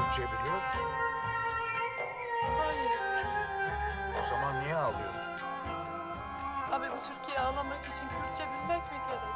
Türkçe biliyor musun? Hayır. O zaman niye ağlıyorsun? Abi bu Türkiye'yi ağlamak için Kürtçe bilmek mi gerek?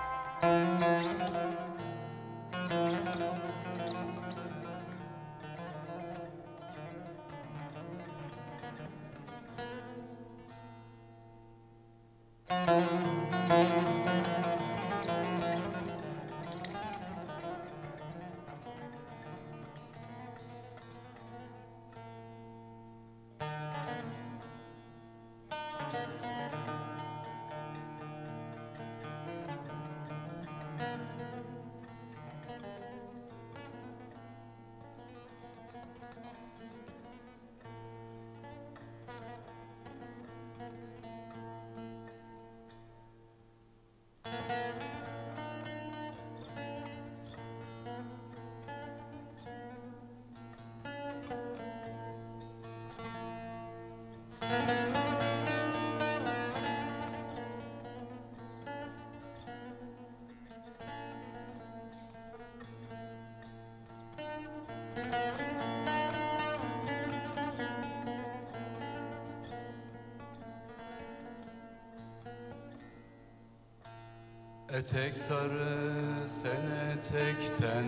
Etek sarı sen etekten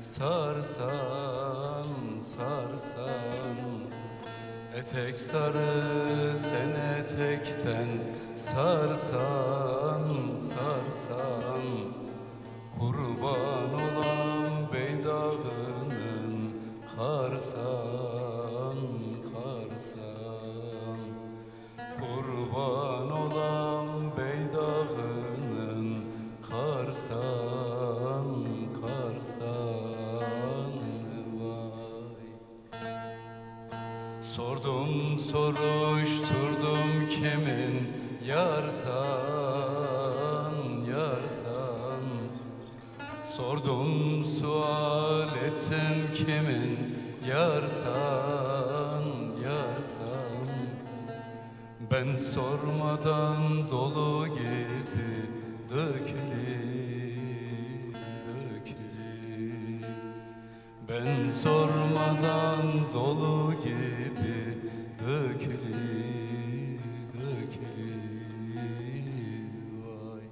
sarsan sarsan. Etek sarı sen etekten sarsan sarsan. Kurban olan beydağının karsan karsan. Kurban olan beydağının karsan karsan vay. Sordum soruşturdum kimin yarsan yarsan. Sordum sual ettim kimin yarsan yarsan. Ben sormadan dolu gibi dökülür dökülür. Ben sormadan dolu gibi dökülür dökülür vay.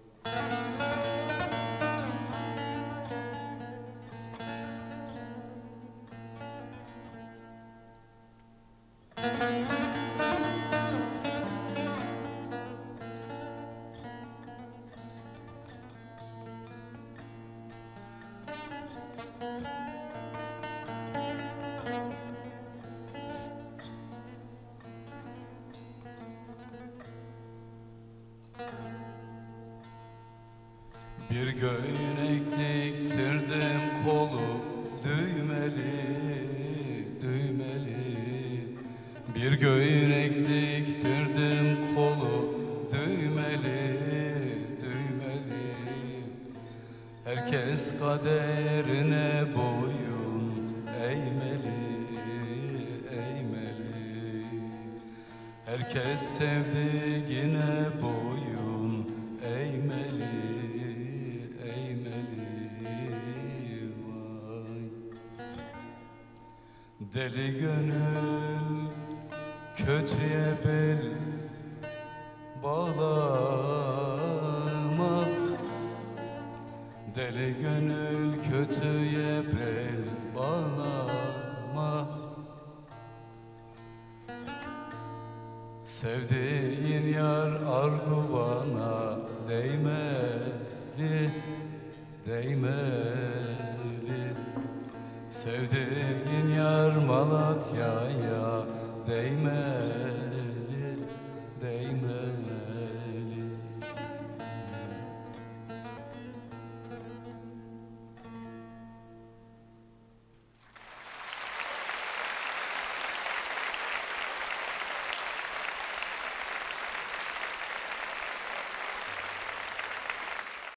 Bir göğnek diktirdim kolu düğmeli düğmeli. Bir göğnek diktirdim kolu düğmeli düğmeli. Herkes kaderine boyun eğmeli eğmeli. Herkes sevdiğine boyun eğmeli eğmeli vay. Deli gönül kötüye bel bağlama. Deli gönül kötüye bel bağlama. Sevdiğin yar arguvana değmeli değmeli. Sevdiğin yar Malatya'ya değmeli